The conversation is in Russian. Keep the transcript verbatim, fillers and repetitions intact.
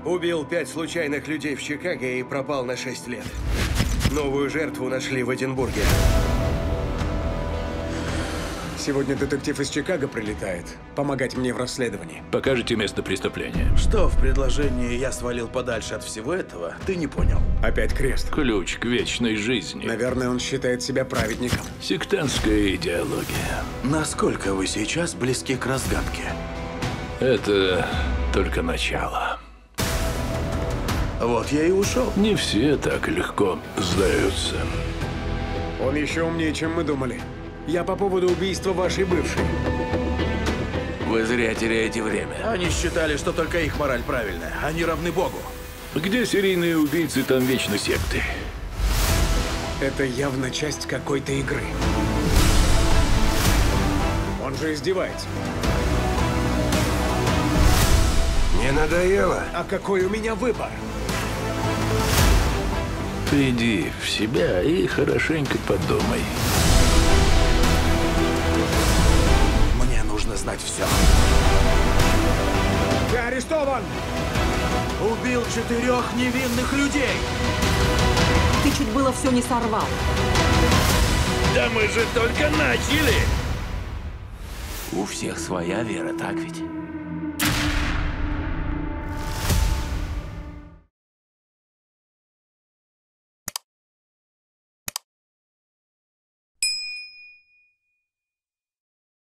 Убил пять случайных людей в Чикаго и пропал на шесть лет. Новую жертву нашли в Эдинбурге. Сегодня детектив из Чикаго прилетает помогать мне в расследовании. Покажете место преступления. Что в предложении «я свалил подальше от всего этого» ты не понял? Опять крест. Ключ к вечной жизни. Наверное, он считает себя праведником. Сектантская идеология. Насколько вы сейчас близки к разгадке? Это только начало. Вот я и ушел. Не все так легко сдаются. Он еще умнее, чем мы думали. Я по поводу убийства вашей бывшей. Вы зря теряете время. Они считали, что только их мораль правильная. Они равны Богу. Где серийные убийцы, там вечно секты. Это явно часть какой-то игры. Он же издевается. Не надоело? А какой у меня выбор? Приди в себя и хорошенько подумай. Мне нужно знать все. Ты арестован! Убил четырех невинных людей. Ты чуть было все не сорвал. Да мы же только начали! У всех своя вера, так ведь?